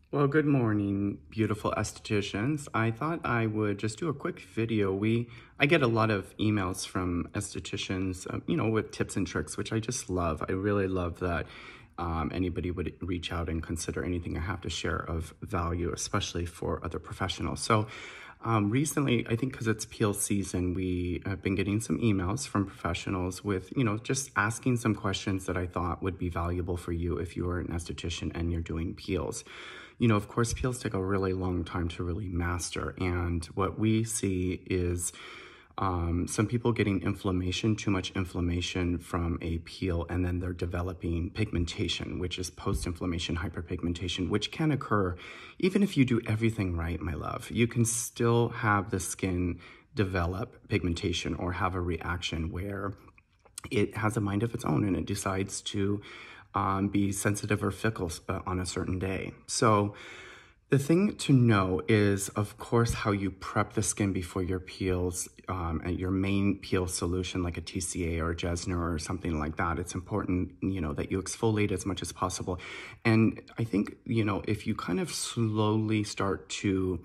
Well, good morning, beautiful estheticians. I thought I would just do a quick video. I get a lot of emails from estheticians, with tips and tricks, which I just love. I really love that anybody would reach out and consider anything I have to share of value, especially for other professionals. So recently, I think because it's peel season, we have been getting some emails from professionals with, just asking some questions that I thought would be valuable for you if you are an esthetician and you're doing peels. Of course, peels take a really long time to really master. And what we see is some people getting inflammation, too much inflammation from a peel, and then they're developing pigmentation, which is post-inflammation hyperpigmentation, which can occur even if you do everything right, my love. You can still have the skin develop pigmentation or have a reaction where it has a mind of its own and it decides to be sensitive or fickle on a certain day. So the thing to know is, of course, how you prep the skin before your peels, and your main peel solution like a TCA or a Jesner or something like that. It's important, that you exfoliate as much as possible. And I think, if you kind of slowly start to,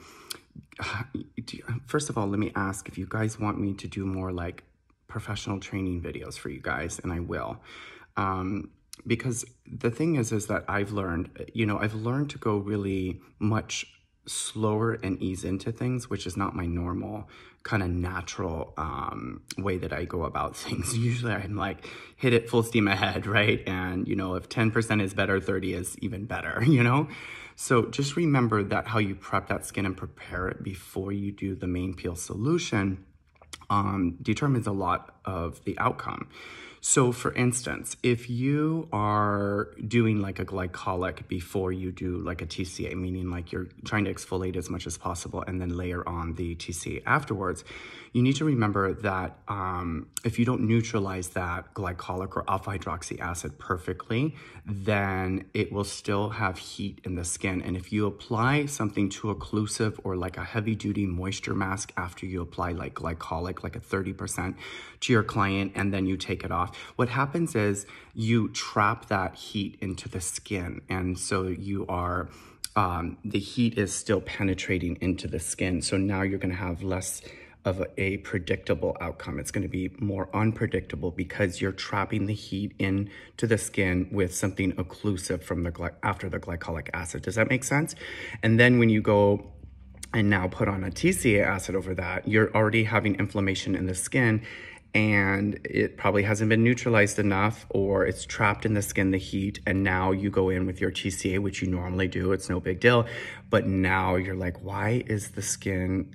first of all, let me ask if you guys want me to do more like professional training videos for you guys, and I will. Because the thing is that I've learned to go really much slower and ease into things, which is not my normal kind of natural way that I go about things. Usually I'm like, hit it full steam ahead, right? And, if 10% is better, 30 is even better, So just remember that how you prep that skin and prepare it before you do the main peel solution determines a lot of the outcome. So for instance, if you are doing like a glycolic before you do like a TCA, meaning like you're trying to exfoliate as much as possible and then layer on the TCA afterwards, you need to remember that if you don't neutralize that glycolic or alpha hydroxy acid perfectly, then it will still have heat in the skin. And if you apply something too occlusive or like a heavy duty moisture mask after you apply like glycolic, like a 30% to your client, and then you take it off, what happens is you trap that heat into the skin. And so you are, the heat is still penetrating into the skin. So now you're going to have less of a predictable outcome. It's going to be more unpredictable because you're trapping the heat into the skin with something occlusive from after the glycolic acid. Does that make sense? And then when you go and now put on a TCA acid over that, you're already having inflammation in the skin, and it probably hasn't been neutralized enough, or it's trapped in the skin, the heat, and now you go in with your TCA, which you normally do, it's no big deal, but now you're like, why is the skin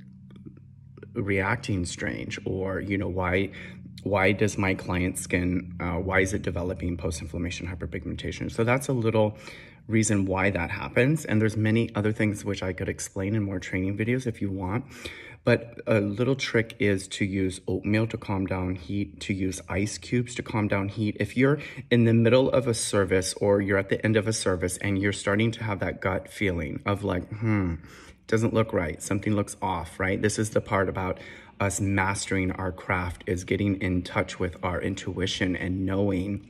reacting strange? Or, why does my client's skin, why is it developing post-inflammation hyperpigmentation? So that's a little reason why that happens. And there's many other things which I could explain in more training videos if you want. But a little trick is to use oatmeal to calm down heat, to use ice cubes to calm down heat. If you're in the middle of a service or you're at the end of a service and you're starting to have that gut feeling of like, doesn't look right, something looks off, right? This is the part about us mastering our craft, is getting in touch with our intuition and knowing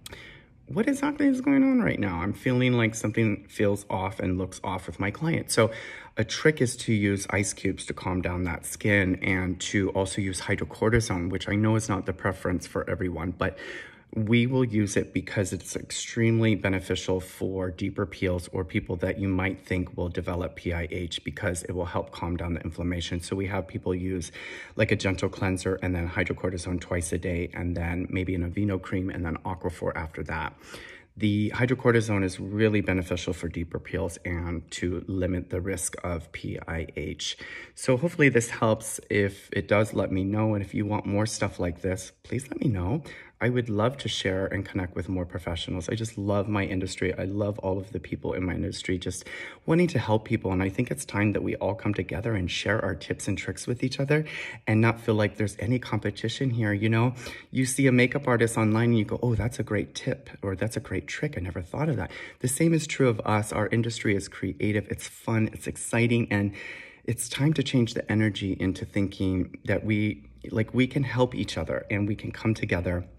what exactly is going on right now. I'm feeling like something feels off and looks off with my client. So a trick is to use ice cubes to calm down that skin, and to also use hydrocortisone, which I know is not the preference for everyone, but we will use it because it's extremely beneficial for deeper peels or people that you might think will develop PIH, because it will help calm down the inflammation. So we have people use like a gentle cleanser and then hydrocortisone twice a day, and then maybe an Aveeno cream and then Aquaphor after that. The hydrocortisone is really beneficial for deeper peels and to limit the risk of PIH. So hopefully this helps. If it does, let me know. And if you want more stuff like this, please let me know. I would love to share and connect with more professionals. I just love my industry. I love all of the people in my industry, just wanting to help people. And I think it's time that we all come together and share our tips and tricks with each other and not feel like there's any competition here. You see a makeup artist online and you go, oh, that's a great tip, or that's a great trick. I never thought of that. The same is true of us. Our industry is creative. It's fun. It's exciting. And it's time to change the energy into thinking that we can help each other and we can come together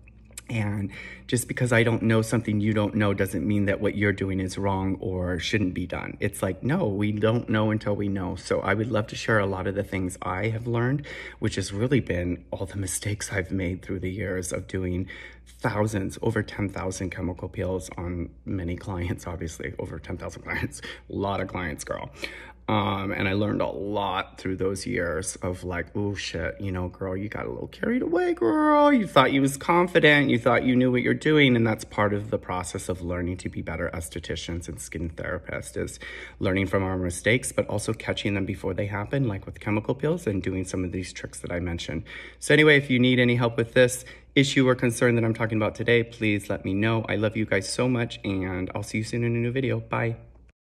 And just because I don't know something you don't know doesn't mean that what you're doing is wrong or shouldn't be done. It's like, no, we don't know until we know. So I would love to share a lot of the things I have learned, which has really been all the mistakes I've made through the years of doing thousands, over 10,000 chemical peels on many clients, obviously, over 10,000 clients, a lot of clients, girl. And I learned a lot through those years of like, oh shit, you know, girl, you got a little carried away, girl. You thought you was confident. You thought you knew what you're doing. And that's part of the process of learning to be better estheticians and skin therapists, is learning from our mistakes, but also catching them before they happen, like with chemical peels, and doing some of these tricks that I mentioned. So anyway, if you need any help with this issue or concern that I'm talking about today, please let me know. I love you guys so much, and I'll see you soon in a new video. Bye.